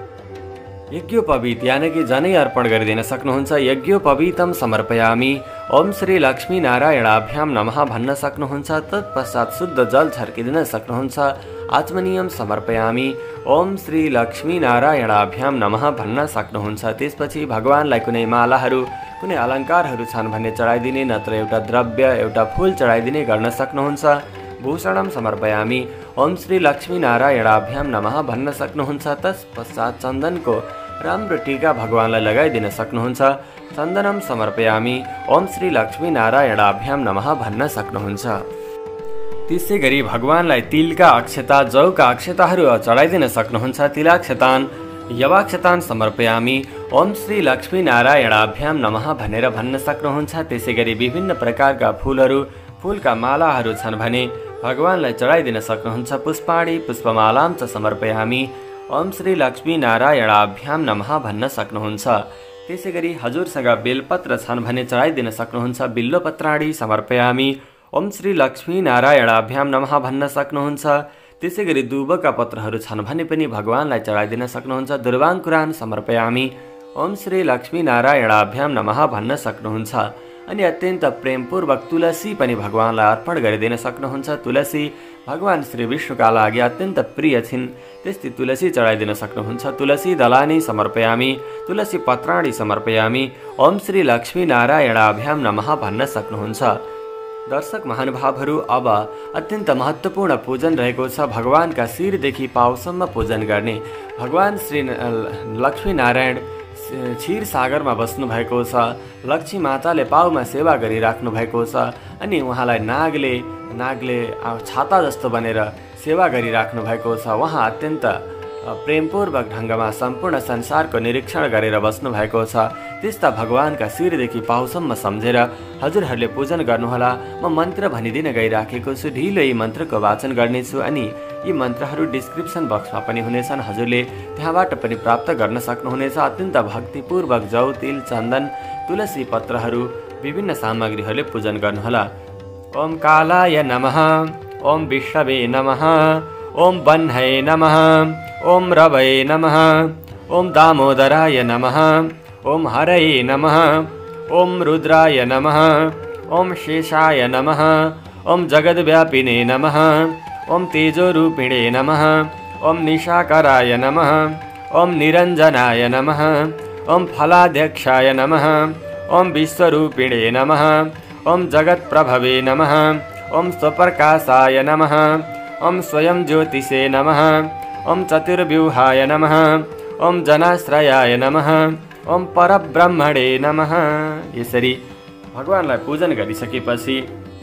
यज्ञोपवीत यानि कि जनै अर्पण गरिदिन सक्नुहुन्छ। यज्ञोपवीतम समर्पयामी ओम श्री लक्ष्मी नारायणाभ्याम नमः भन्न सक्नुहुन्छ। तत्पश्चात शुद्ध जल छर्किदिन सक्नुहुन्छ। आत्मनियम समर्पयामी ओम श्री लक्ष्मी नारायणाभ्याम नमः भन्न सक्नुहुन्छ। त्यसपछि भगवानलाई कुनै मालाहरू कुनै अलङ्कारहरू छन् भने चढाइदिने, नत्र एउटा द्रव्य एउटा फूल चढाइदिने गर्न सक्नुहुन्छ। भूषणम समर्पयामी ओम श्री लक्ष्मी नारायणाभ्याम नमः भन्न सक्नुहुन्छ। तत्पश्चात चन्दनको राम्रो टीका भगवानलाई लगाइदिन सक्नुहुन्छ। चन्दनम समर्पयामी ओम श्री लक्ष्मी नारायणाभ्याम नमः भन्न सक्नुहुन्छ। त्यसै गरी भगवानलाई तिलका अक्षता जौका अक्षताहरू चढाइदिन सक्नुहुन्छ। तिलाक्षतान यवाक्षतान समर्पयामी ओम श्री लक्ष्मी नारायणाभ्याम नमः भनेर भन्न सक्नुहुन्छ। त्यसै गरी विभिन्न प्रकारका फूलहरू फूलका मालाहरू छन् भने भगवानलाई चढाइदिन सक्नुहुन्छ। पुष्पाणी पुष्पमालाम च समर्पयामी ओम श्री लक्ष्मी नारायणाभ्याम नमः भन्न सक्नुहुन्छ। त्यसै गरी हजुरसँग बेलपत्र छन् भने चढाइदिन सक्नुहुन्छ। बिल्वपत्राणी समर्पयामी ओम श्री लक्ष्मी नारायणाभ्याम नमः भन्न सक्नुहुन्छ। त्यसै गरी दुबका पत्रहरू छन् भने पनि भगवानलाई चढाइदिन सक्नुहुन्छ। दुर्वाङ्कुरान समर्पयामी ओम श्री लक्ष्मी नारायणाभ्याम नमः भन्न सक्नुहुन्छ। अनि अत्यन्त प्रेमपूर्वक तुलसी पनि भगवानलाई अर्पण गरिदिन सक्नुहुन्छ। तुलसी भगवान श्री विष्णुका लागि अत्यन्त प्रिय छिन्, त्यस्तै तुलसी चढाइदिन सक्नुहुन्छ। तुलसी दलानी समर्पयामी तुलसी पत्राणी समर्पयामी ओम श्री लक्ष्मी नारायणाभ्याम नमः भन्न सक्नुहुन्छ। दर्शक महानुभावहरू, अब अत्यन्त महत्त्वपूर्ण पूजन रहेको छ भगवानका शिरदेखि पाउसम्म पूजन गर्ने। भगवान श्री लक्ष्मी नारायण क्षीर सागरमा बस्नु भएको छ। लक्ष्मी माताले पाउमा सेवा गरिराख्नु भएको छ अनि उहाँलाई नागले नागले छाता जस्तो बनेर सेवा गरिराख्नु भएको छ। उहाँ अत्यन्त प्रेमपूर्वक ढङ्गमा सम्पूर्ण संसारको निरीक्षण गरेर बस्नु भएको छ। त्यस्ता भगवानका शिरदेखि पाउसम्म सम्झेर हजुरहरूले पूजन गर्नुहोला। म मन्त्र भनिदिन गइराखेको छु, ढिलो यी मन्त्रको वाचन गर्नेछु अनि यी मन्त्रहरू डिस्क्रिप्सन बक्समा पनि हुनेछन्, हजुरले त्यहाँबाट पनि प्राप्त गर्न सक्नुहुनेछ। अत्यन्त भक्तिपूर्वक जौ तिल चन्दन तुलसी पत्रहरू विभिन्न सामग्रीहरूले पूजन गर्नुहोला। ओम कालाय नमः ओम विष्णवे नमः ओम बन्हये नमः ओम रवये नमः ओम दामोदराय नमः ओम हरये नमः ओम रुद्राय नमः ओम शेषाय नमः ओम जगद्व्यापिने नमः। ओम तेजोरूपिणे नमः। ओम निशाकराय नमः। ओम निरञ्जनाय नमः। ओम फलाध्यक्षाय नमः। ओम विश्वरूपिणे नमः। ओम जगत्प्रभवे नमः। ओम स्वप्रकाशाय नमः। ओम स्वयं ज्योतिषे नमः। ओम चतुर्व्यूहाय नमः। ओम जनाश्रयाय नमः। ओम परब्रह्मणे नमः। यसरी भगवानलाई पूजन गरिसकेपछि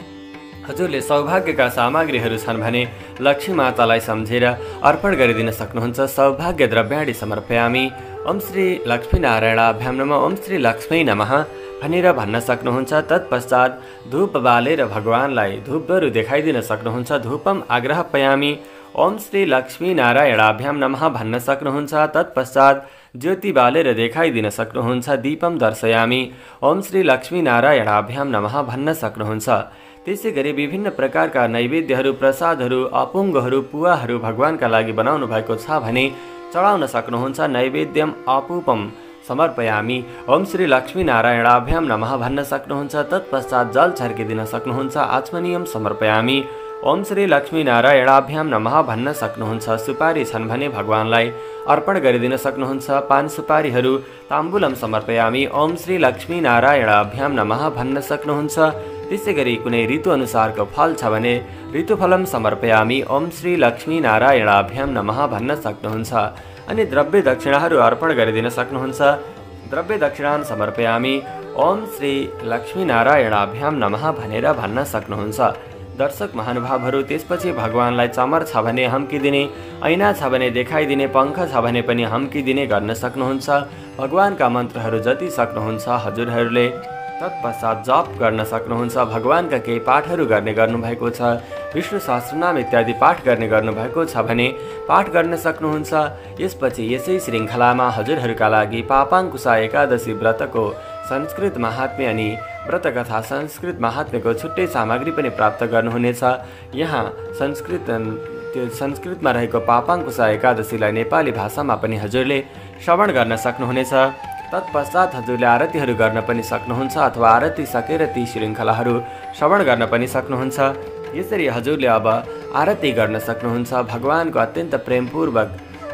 हजुरले सौभाग्यका सामग्रीहरू छन् भने लक्ष्मी मातालाई सम्झेर अर्पण गरिदिन सक्नुहुन्छ। सौभाग्य द्रव्याणि समर्पयामि। ओम श्री लक्ष्मीनारायणाभ्यां नमः। ओम श्री लक्ष्मी नमः भनेर भन्न सक्नुहुन्छ। तत्पश्चात धूप बालेर भगवानलाई धूपहरू देखाइदिन सक्नुहुन्छ। धूपम आग्रहपयामि। ओम श्री लक्ष्मीनारायणाभ्यां नमः भन्न सक्नुहुन्छ। तत्पश्चात ज्योति बालेर देखाइदिन सक्नुहुन्छ। दीपम दर्शयामि। ओम श्री लक्ष्मीनारायणाभ्यां नमः भन्न सक्नुहुन्छ। त्यसै गरी विभिन्न प्रकारका नैवेद्यहरू, प्रसादहरू, अपुङ्गहरू, पुवाहरू भगवानका लागि बनाउनु भएको छ भने चढाउन सक्नुहुन्छ। नैवेद्यम अपूपम समर्पयामि। ओम श्री लक्ष्मीनारायणाभ्यां नमः भन्न सक्नुहुन्छ। तत्पश्चात जल छर्किदिन सक्नुहुन्छ। आचमनीयम समर्पयामि। ओम श्री लक्ष्मीनारायणाभ्यां नमः भन्न सक्नुहुन्छ। सुपारी छन् भने भगवानलाई अर्पण गरिदिन सक्नुहुन्छ। पान सुपारीहरू ताम्बुलम समर्पयामि। ओम श्री लक्ष्मीनारायणाभ्यां नमः भन्न सक्नुहुन्छ। त्यसै गरी कुनै ऋतु अनुसारको फल छ भने ऋतुफलम समर्पयामि। ओम श्री लक्ष्मीनारायणाभ्यां नमः भन्न सक्नुहुन्छ। अनि द्रव्य दक्षिणाहरू अर्पण गरिदिन सक्नुहुन्छ। द्रव्य दक्षिणान समर्पयामि। ओम श्री लक्ष्मीनारायणाभ्यां नमः भनेर भन्न सक्नुहुन्छ। दर्शक महानुभावहरू, त्यसपछि भगवानलाई चमर छ भने हम्किदिने, ऐना छ भने देखाइदिने, पङ्ख छ भने पनि हम्किदिने गर्न सक्नुहुन्छ। भगवानका मन्त्रहरू जति सक्नुहुन्छ हजुरहरूले तत्पश्चात जप गर्न सक्नुहुन्छ। भगवानका केही पाठहरू गर्ने गर्नुभएको छ, विष्णु सहस्रनाम इत्यादि पाठ गर्ने गर्नुभएको छ भने पाठ गर्न सक्नुहुन्छ। यसपछि यसै श्रृङ्खलामा हजुरहरूका लागि पापाङ्कुशा एकादशी व्रतको संस्कृत महात्म्य अनि व्रतकथा संस्कृत महात्म्यको छुट्टै सामग्री पनि प्राप्त गर्नुहुनेछ। यहाँ संस्कृत त्यो संस्कृतमा रहेको पापाङ्कुशा एकादशीलाई नेपाली भाषामा पनि हजुरले श्रवण गर्न सक्नुहुनेछ। तत्पश्चात हजुरले आरतीहरू गर्न पनि सक्नुहुन्छ अथवा आरती सकेर ती श्रृङ्खलाहरू श्रवण गर्न पनि सक्नुहुन्छ। यसरी हजुरले अब आरती गर्न सक्नुहुन्छ। भगवानको अत्यन्त प्रेमपूर्वक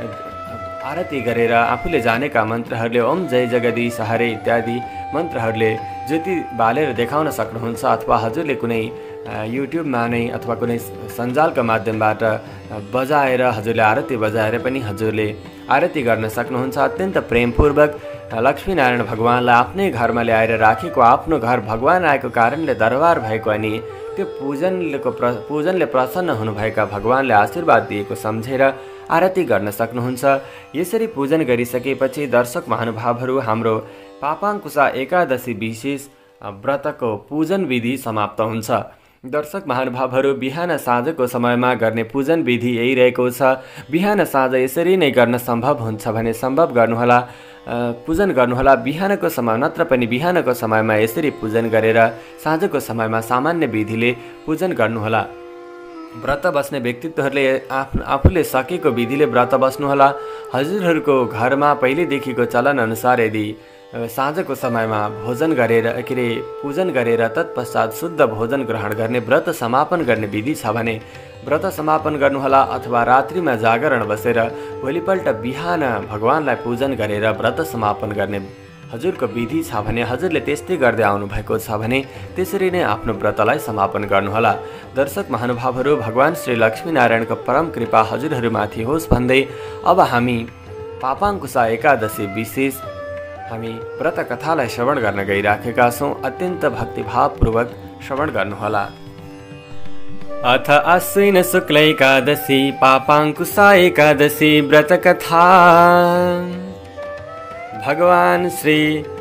आरती गरेर आफूले जानेका मन्त्रहरूले ओम जय जगदीश हरे इत्यादि मन्त्रहरूले ज्योति बालेर देखाउन सक्नुहुन्छ। अथवा हजुरले कुनै युट्युबमा नै अथवा कुनै सञ्जालका माध्यमबाट बजाएर हजुरले आरती बजाएर पनि हजुरले आरती गर्न सक्नुहुन्छ। अत्यन्त प्रेमपूर्वक लक्ष्मीनारायण भगवानलाई आफ्नै घरमा ल्याएर राखेको, आफ्नो घर भगवान आएको कारणले दरबार भएको अनि त्यो पूजनको प्र पूजनले प्रसन्न हुनुभएका भगवानले आशीर्वाद दिएको सम्झेर आरती गर्न सक्नुहुन्छ। यसरी पूजन गरिसकेपछि दर्शक महानुभावहरू, हाम्रो पापाङ्कुशा एकादशी विशेष व्रतको पूजन विधि समाप्त हुन्छ। दर्शक महानुभावहरू, बिहान साँझको समयमा गर्ने पूजन विधि यही रहेको छ। बिहान साँझ यसरी नै गर्न सम्भव हुन्छ भने सम्भव गर्नुहोला, पूजन गर्नुहोला। बिहानको समय नत्र पनि बिहानको समयमा यसरी पूजन गरेर साँझको समयमा सामान्य विधिले पूजन गर्नुहोला। व्रत बस्ने व्यक्तित्वहरूले आफ्नो आफूले सकेको विधिले व्रत बस्नुहोला। हजुरहरूको घरमा पहिलेदेखिको चलन अनुसार यदि साँझको समयमा भोजन गरेर के अरे पूजन गरेर तत्पश्चात शुद्ध भोजन ग्रहण गर्ने, व्रत समापन गर्ने विधि छ भने व्रत समापन गर्नुहोला। अथवा रात्रिमा जागरण बसेर भोलिपल्ट बिहान भगवानलाई पूजन गरेर व्रत समापन गर्ने हजुरको विधि छ भने हजुरले त्यस्तै गर्दै आउनुभएको छ भने त्यसरी नै आफ्नो व्रतलाई समापन गर्नुहोला। दर्शक महानुभावहरू, भगवान श्री लक्ष्मीनारायणको परम कृपा हजुरहरूमाथि होस् भन्दै अब हामी पापाङ्कुशा एकादशी विशेष हामी व्रत कथालाई श्रवण गर्न गइराखेका छौँ। अत्यन्त भक्तिभावपूर्वक श्रवण गर्नुहोला। अथ आश्विन शुक्ल एकादशी पापाङ्कुशा एकादशी व्रत कथा। भगवान श्री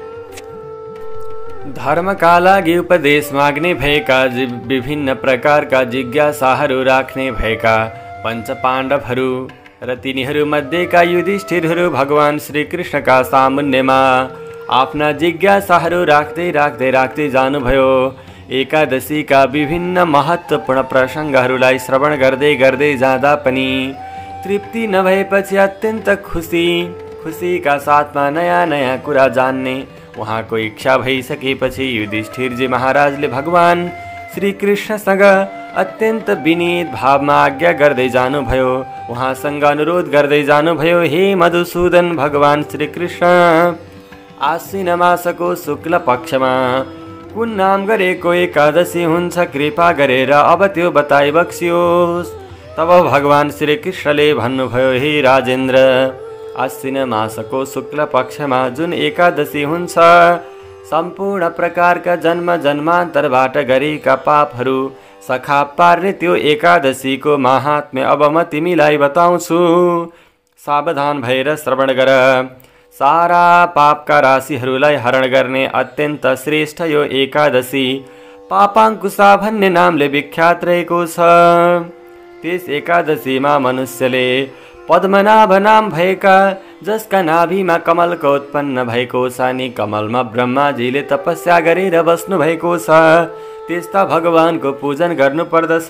धर्मका लागि उपदेश माग्ने भएका, विभिन्न प्रकारका जिज्ञासाहरू राख्ने भएका पञ्च पाण्डवहरू र तिनीहरू मध्येका युधिष्ठिरहरू भगवान श्री कृष्णका सामुन्नेमा आफ्ना जिज्ञासाहरू राख्दै राख्दै राख्दै जानुभयो। एकादशीका विभिन्न महत्त्वपूर्ण प्रसङ्गहरूलाई श्रवण गर्दै गर्दै जाँदा पनि तृप्ति नभएपछि अत्यन्त खुसी खुसीका साथमा नयाँ नयाँ कुरा जान्ने उहाँको इच्छा भइसकेपछि युधिष्ठिरजी महाराजले भगवान श्रीकृष्णसँग अत्यन्त विनीत भावमा आज्ञा गर्दै जानुभयो। उहाँसँग अनुरोध गर्दै जानुभयो, हे मधुसूदन भगवान श्रीकृष्ण, आश्विन मासको शुक्ल पक्षमा कुन नाम गरेको एकादशी हुन्छ, कृपा गरेर अब त्यो बताइ बक्सियोस्। तब भगवान श्रीकृष्णले भन्नुभयो, हे राजेन्द्र, आश्विन मासको शुक्ल पक्षमा जुन एकादशी हुन्छ, सम्पूर्ण प्रकारका जन्म जन्मान्तरबाट गरेका पापहरू सखा पार्ने त्यो एकादशीको महात्म्य अब म तिमीलाई बताउँछु। सावधान भएर श्रवण गर। सारा पापका राशिहरूलाई हरण गर्ने अत्यन्त श्रेष्ठ यो एकादशी पापाङ्कुशा भन्ने नामले विख्यात रहेको छ। त्यस एकादशीमा मनुष्यले पद्मनाभ नाम भएका, जसका नाभिमा कमलको उत्पन्न भएको छ, नि कमलमा ब्रह्माजीले तपस्या गरेर बस्नु भएको छ, त्यस्ता भगवानको पूजन गर्नु पर्दछ।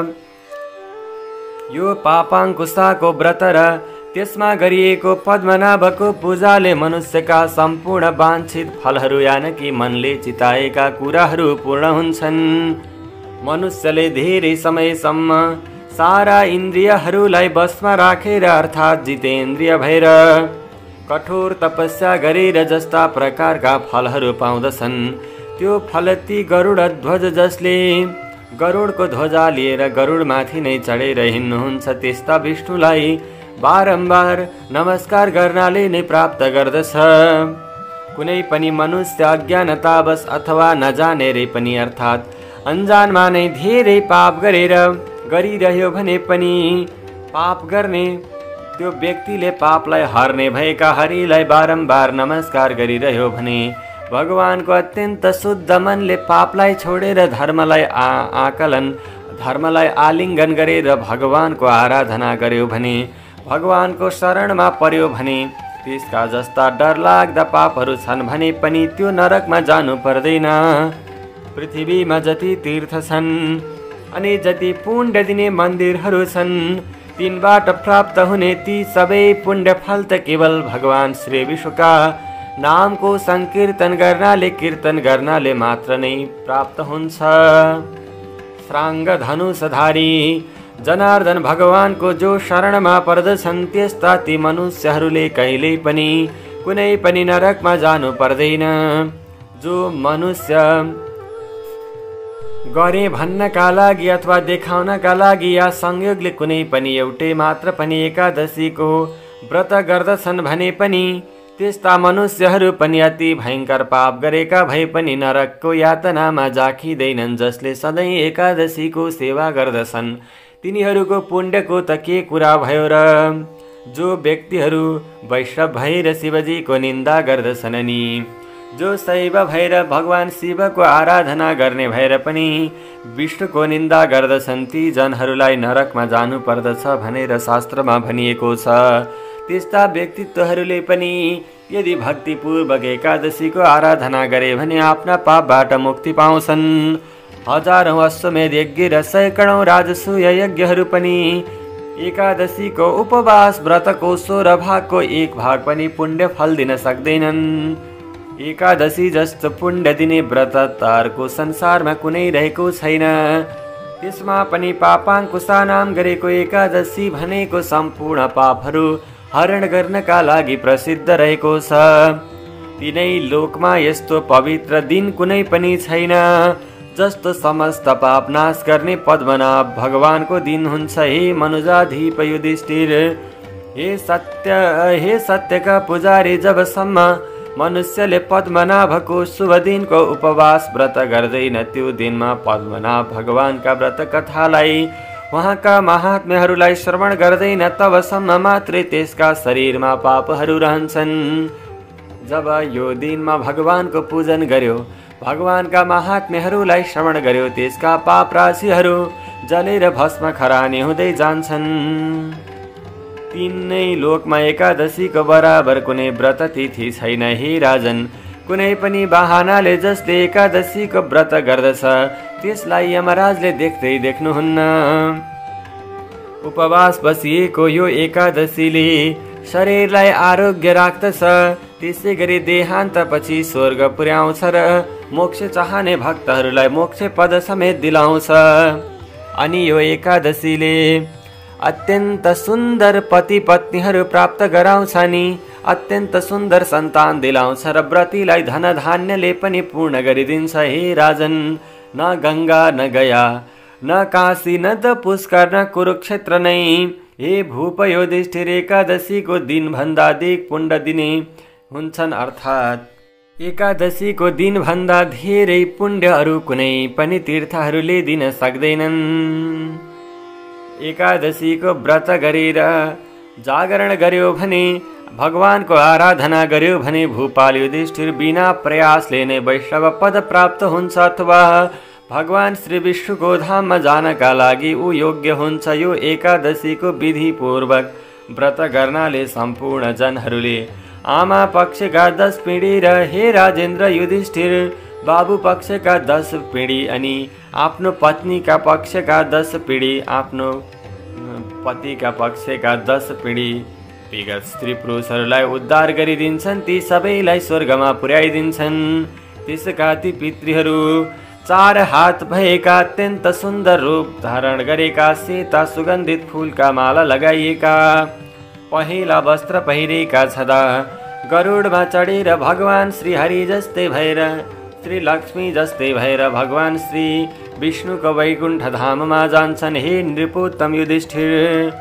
यो पापाङ्कुशाको व्रत र त्यसमा गरिएको पद्मनाभको पूजाले मनुष्यका सम्पूर्ण वाञ्छित फलहरू यानि मनले चिताएका कुराहरू पूर्ण हुन्छन्। मनुष्यले धेरै समयसम्म सारा इन्द्रियहरूलाई बसमा राखेर अर्थात् जितेन्द्रिय भएर कठोर तपस्या गरेर जस्ता प्रकारका फलहरू पाउँदछन्, त्यो फल ती गरुड ध्वज जसले गरुडको ध्वजा लिएर गरुडमाथि नै चढेर हिँड्नुहुन्छ, त्यस्ता विष्णुलाई बारम्बार नमस्कार गर्नाले नै प्राप्त गर्दछ। कुनै पनि मनुष्य अज्ञानतावश अथवा नजानेरै पनि अर्थात् अन्जानमा नै धेरै पाप गरेर गरिरह्यो भने पनि पाप गर्ने त्यो व्यक्तिले पापलाई हर्ने भएका हरिलाई बारम्बार नमस्कार गरिरह्यो भने भगवानको अत्यन्त शुद्ध मनले पापलाई छोडेर धर्मलाई आ आकलन धर्मलाई आलिङ्गन गरेर भगवानको आराधना गर्यो भने, भगवानको शरणमा पर्यो भने त्यसका जस्ता डरलाग्दा पापहरू छन् भने पनि त्यो नरकमा जानु पर्दैन। पृथ्वीमा जति तीर्थ छन् अनि जति पुण्य दिने मन्दिरहरू छन्, तिनबाट प्राप्त हुने ती सबै पुण्य फल त केवल भगवान श्री विष्णुका नामको संकीर्तन गर्नाले कीर्तन गर्नाले मात्र नै प्राप्त हुन्छ। श्राङ्ग धनुषधारी जनार्दन भगवानको जो शरणमा पर्दछन्, त्यस्ता ती मनुष्यहरूले कहिल्यै पनि कुनै पनि नरकमा जानु पर्दैन। जो मनुष्य गरे भन्नका लागि अथवा देखाउनका लागि या संयोगले कुनै पनि एउटै मात्र पनि एकादशीको व्रत गर्दछन् भने पनि त्यस्ता मनुष्यहरू पनि अति भयङ्कर पाप गरेका भए पनि नरकको यातनामा जाखिँदैनन्। जसले सधैँ एकादशीको सेवा गर्दछन् तिनीहरूको पुण्यको त के कुरा भयो र। जो व्यक्तिहरू वैष्णव भएर शिवजीको निन्दा गर्दछन् अनि जो शैव भएर भगवान शिवको आराधना गर्ने भएर पनि विष्णुको निन्दा गर्दछन्, ती जनहरूलाई नरकमा जानु पर्दछ भनेर शास्त्रमा भनिएको छ। त्यस्ता व्यक्तित्वहरूले पनि यदि भक्तिपूर्वक एकादशीको आराधना गरे भने आफ्ना पापबाट मुक्ति पाउँछन्। हजारौं अश्वमेध यज्ञ र सैकडौं राजसूय यज्ञहरू पनि एकादशीको उपवास व्रतको सोह्र भागको एक भाग पनि पुण्य फल दिन सक्दैनन्। एकादशी जस्तो पुण्य दिने व्रत अर्को संसारमा कुनै रहेको छैन। त्यसमा पनि पापाङ्कुशा नाम गरेको एकादशी भनेको सम्पूर्ण पापहरू हरण गर्नका लागि प्रसिद्ध रहेको छ। तिनै लोकमा यस्तो पवित्र दिन कुनै पनि छैन जस्तो समस्त पाप नाश गर्ने पद्मनाभ भगवानको दिन हुन्छ। हे मनुजाधिप युधिष्ठिर, हे सत्य हे सत्यका पुजारी, जबसम्म मनुष्यले पद्मनाभको शुभ दिनको उपवास व्रत गर्दैन त्यो दिनमा पद्मनाभ भगवानका व्रत कथालाई उहाँका महात्म्यहरूलाई श्रवण गर्दैन तबसम्म मात्रै त्यसका शरीरमा पापहरू रहन्छन्। जब यो दिनमा भगवानको पूजन गर्यो, भगवानका महात्म्यहरूलाई श्रवण गर्यो, त्यसका पाप राशिहरू जलेर भस्म खरानी हुँदै जान्छन्। तीनै लोकमा एकादशीको बराबर कुनै व्रत तिथि छैन। हे राजन, कुनै पनि बहानाले जसले एकादशीको व्रत गर्दछ त्यसलाई यमराजले देख्दै देख्नुहुन्न। उपवास बसिएको यो एकादशीले शरीरलाई आरोग्य राख्दछ, त्यसै गरी देहान्तपछि स्वर्ग पुर्याउँछ र मोक्ष चाहने भक्तहरूलाई मोक्ष पद समेत दिलाउँछ। अनि यो एकादशीले अत्यन्त सुन्दर पति पत्नीहरू प्राप्त गराउँछ नि, अत्यन्त सुन्दर सन्तान दिलाउँछ र व्रतीलाई धन धान्यले पनि पूर्ण गरिदिन्छ। हे राजन, न गङ्गा न गया न काशी न त पुष्कर न कुरुक्षेत्र नै हे भूप युधिष्ठिर एकादशीको दिनभन्दा अधिक पुण्य दिने हुन्छन्। अर्थात् एकादशीको दिनभन्दा धेरै पुण्यहरू कुनै पनि तीर्थहरूले दिन सक्दैनन्। एकादशीको व्रत गरेर जागरण गर्यो भने, भगवानको आराधना गर्यो भने भूपाल युधिष्ठिर बिना प्रयासले नै वैष्णव पद प्राप्त हुन्छ अथवा भगवान श्री विष्णुको धाममा जानका लागि ऊ योग्य हुन्छ। यो एकादशीको विधिपूर्वक व्रत गर्नाले सम्पूर्ण जनहरूले आमा पक्षका दस पिँढी र हे राजेन्द्र युधिष्ठिर बाबु पक्षका दस पिँढी अनि आफ्नो पत्नीका पक्षका दस पिँढी, आफ्नो पतिका पक्षका दस पिँढी विगत स्त्री पुरुषहरूलाई उद्धार गरिदिन्छन्। ती सबैलाई स्वर्गमा पुर्याइदिन्छन्। त्यसका ती पितृहरू चार हात भएका अत्यन्त सुन्दर रूप धारण गरेका, सेता सुगन्धित फुलका माला लगाइएका, पहेँला वस्त्र पहिरेका छँदा गरुडमा चढेर भगवान श्री हरि जस्तै भएर, श्री लक्ष्मी जस्तै भएर भगवान श्री विष्णुको वैकुण्ठ धाममा जान्छन्। हे नृपोत्तम युधिष्ठिर,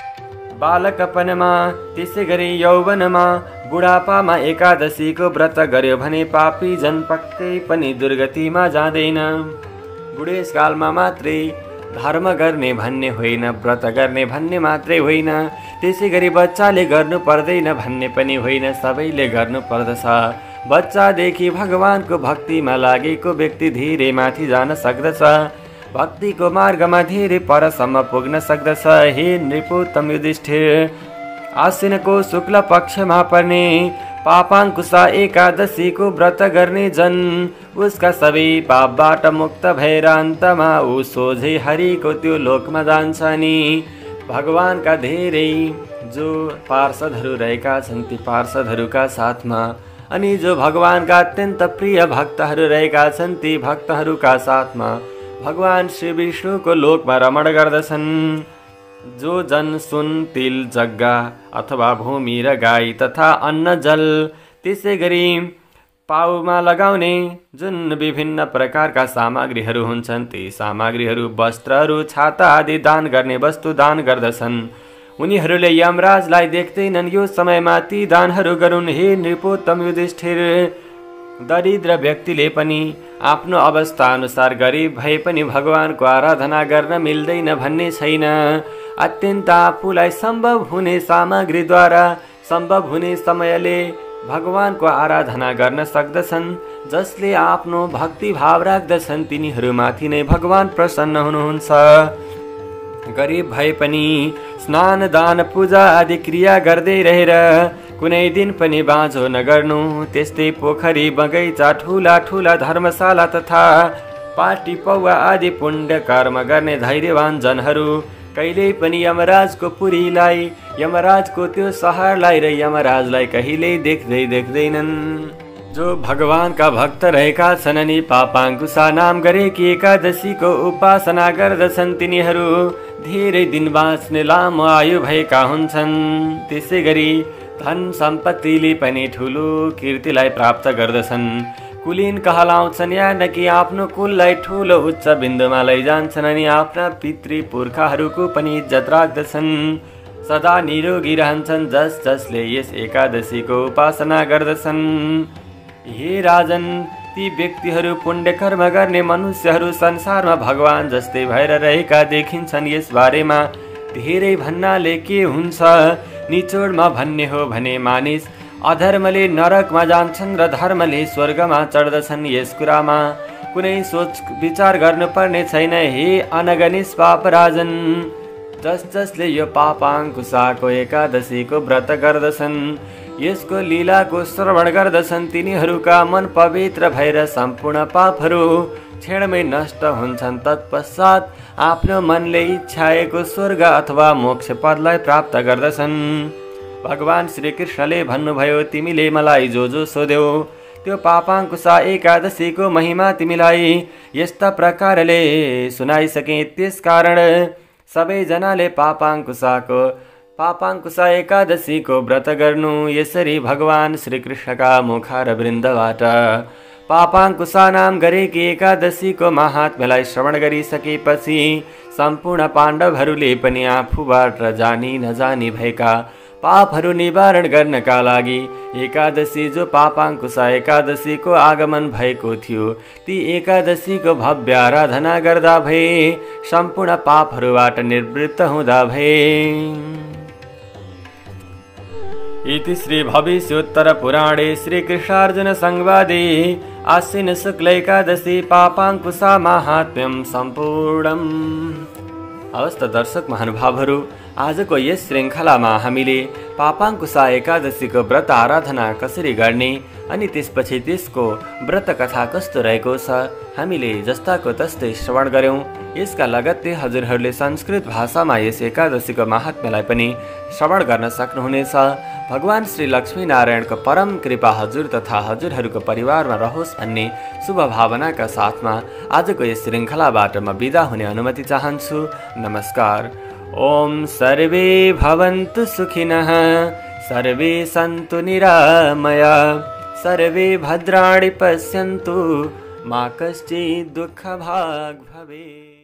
बालकपनमा त्यसै गरी यौवनमा बुढापामा एकादशीको व्रत गर्यो भने पापी जन पक्कै पनि दुर्गतिमा जाँदैन। बुढेसकालमा मात्रै धर्म गर्ने भन्ने होइन, व्रत गर्ने भन्ने मात्रै होइन, त्यसै गरी बच्चाले गर्नु पर्दैन भन्ने पनि होइन, सबैले गर्नु पर्दछ। बच्चादेखि भगवानको भक्तिमा लागेको व्यक्ति धेरै माथि जान सक्दछ, भक्तिको मार्गमा धेरै परसम्म पुग्न सक्दछ। हे नृपोत्तम युधिष्ठिर, आश्विनको शुक्ल पक्षमा पर्ने पापाङ्कुशा एकादशीको व्रत गर्ने जन उसका सबै पापबाट मुक्त भएर अन्तमा ऊ सोझै हरिको त्यो लोकमा जान्छ नि। भगवानका धेरै जो पार्षदहरू रहेका छन् ती पार्षदहरूका साथमा, अनि जो भगवानका अत्यन्त प्रिय भक्तहरू रहेका छन् ती भक्तहरूका साथमा भगवान श्री विष्णुको लोकमा रमण गर्दछन्। जो जन सुन तिल जग्गा अथवा भूमि र गाई तथा अन्न जल, त्यसै गरी पाउमा लगाउने जुन विभिन्न प्रकारका सामग्रीहरू हुन्छन् ती सामग्रीहरू, वस्त्रहरू, छाता आदि दान गर्ने वस्तु दान गर्दछन्। उनीहरूले यमराजलाई देख्दैनन्। यो समयमा ती दानहरू गरून्। हे नृपोत्तम युधिष्ठिर, दरिद्र व्यक्तिले पनि आफ्नो अवस्था अनुसार गरिब भए पनि भगवानको आराधना गर्न मिल्दैन भन्ने छैन। अत्यन्त आफूलाई सम्भव हुने सामग्रीद्वारा सम्भव हुने समयले भगवानको आराधना गर्न सक्दछन्। जसले आफ्नो भक्ति भाव राख्दछन् तिनीहरूमाथि नै भगवान प्रसन्न हुनुहुन्छ। गरिब भए पनि स्नान दान पूजा आदि क्रिया गर्दै रहेर कुनै दिन पनि बाँझो नगर्नु। त्यस्तै पोखरी बगैँचा ठुला ठुला धर्मशाला तथा पार्टी पौवा आदि पुण्य कर्म गर्ने धैर्यवान जनहरू कहिल्यै पनि यमराजको पुरीलाई, यमराजको त्यो सहरलाई र यमराजलाई कहिल्यै देख्दै देख्दैनन्। जो भगवानका भक्त रहेका छन् अनि पापाङ्कुशा नाम गरेकी एकादशीको उपासना गर्दछन् तिनीहरू धेरै दिन बाँच्ने लामो आयु भएका हुन्छन्। त्यसै गरी धन सम्पत्तिले पनि ठुलो कीर्तिलाई प्राप्त गर्दछन्। कुलीन कहलाउँछन्, यानकि आफ्नो कुललाई ठुलो उच्च बिन्दुमा लैजान्छन् अनि आफ्ना पितृ पुर्खाहरूको पनि इज्जत राख्दछन्। सदा निरोगी रहन्छन् जस जसले यस एकादशीको उपासना गर्दछन्। हे राजन, ती व्यक्तिहरू पुण्य कर्म गर्ने मनुष्यहरू संसारमा भगवान जस्तै भएर रहेका देखिन्छन्। यस बारेमा धेरै भन्नाले के हुन्छ? निचोडमा भन्ने हो भने मानिस अधर्मले नरकमा जान्छन् र धर्मले स्वर्गमा चढ्दछन्। यस कुरामा कुनै सोच विचार गर्नुपर्ने छैन। हे अनगनिस पाप राजन, जस जसले यो पापाङ्कुशाको एकादशीको व्रत गर्दछन्, यसको लीलाको श्रवण गर्दछन्, तिनीहरूका मन पवित्र भएर सम्पूर्ण पापहरू क्षणमै नष्ट हुन्छन्। तत्पश्चात आफ्नो मनले इच्छाएको स्वर्ग अथवा मोक्ष पदलाई प्राप्त गर्दछन्। भगवान श्री कृष्णले भन्नुभयो, तिमीले मलाई जो जो सोध्यौ त्यो पापाङ्कुशा एकादशीको महिमा तिमीलाई यस्ता प्रकारले सुनाइसके। त्यसकारण सबैजनाले पापाङ्कुशाको पापाङ्कुशा एकादशीको व्रत गर्नु। यसरी भगवान श्रीकृष्णका मुखारवृन्दबाट पापाङ्कुशा नाम गरेकी एकादशीको महात्म्यलाई श्रवण गरिसकेपछि सम्पूर्ण पाण्डवहरूले पनि आफूबाट जानी नजानी भएका पापहरू निवारण गर्नका लागि एकादशी जो पापाङ्कुशा एकादशीको आगमन भएको थियो ती एकादशीको भव्य आराधना गर्दा भए सम्पूर्ण पापहरूबाट निवृत्त हुँदा भए। इति श्री भविष्योत्तर पुराणे श्रीकृष्णार्जुन संवादे आश्विन शुक्ल एकादशी पापाङ्कुशा महात्म्यम सम्पूर्णम्। अवस्थ दर्शक महानुभावहरू, आजको यस श्रृङ्खलामा हामीले पापाङ्कुशा एकादशीको व्रत आराधना कसरी गर्ने अनि त्यसपछि त्यसको व्रत कथा कस्तो रहेको छ हामीले जस्ताको तस्तै श्रवण गर्यौं। यसका लगत्तै हजुरहरूले संस्कृत भाषामा यस एकादशीको महात्म्यलाई पनि श्रवण गर्न सक्नुहुनेछ। भगवान श्री लक्ष्मी नारायणको परम कृपा हजुर तथा हजुरहरूको परिवारमा रहोस् भन्ने शुभ भावनाका साथमा आजको यस श्रृङ्खलाबाट म बिदा हुने अनुमति चाहन्छु। नमस्कार। ओम सर्वे भवन्तु सुखिनः, सर्वे सन्तु निरामया, सर्वे भद्राणि पश्यन्तु, मा कश्चित् दुःखभाग् भवेत्।